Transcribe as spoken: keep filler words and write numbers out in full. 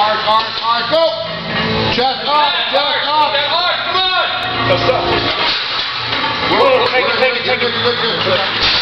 Hard, hard, hard, go! Chest up, chest up! Hard, come on! Go, stop. Whoa, take it, take it, take it. Good, good, good, good.